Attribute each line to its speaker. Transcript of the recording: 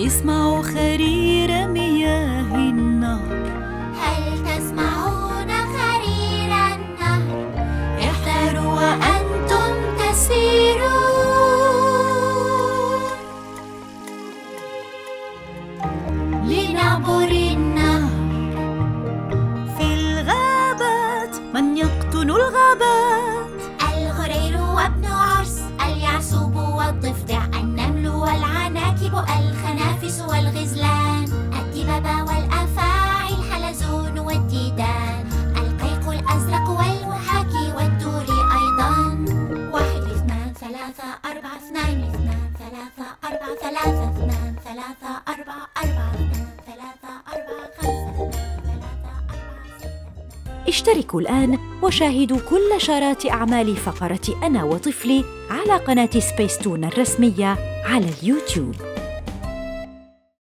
Speaker 1: اسمعوا خرير مياه النهر.
Speaker 2: هل تسمعون خرير النهر؟
Speaker 1: احذروا وأنتم تسيرون لنعبر النهر. في الغابات من يقطن الغابات،
Speaker 2: الغرير وابن عرس، اليعسوب والضفدع، النمل والعناكب، الخنافس والغزلان، الدببة والأفاعي، الحلزون والديدان، القيق الأزرق والوحاكي والدوري أيضا. 1 2 3 4 2 2 3 4 3 2 3 4 4 2 3 4 5 2 3 4 6.
Speaker 1: اشتركوا الآن وشاهدوا كل شارات أعمال فقرة أنا وطفلي على قناة سبيستون الرسمية على اليوتيوب.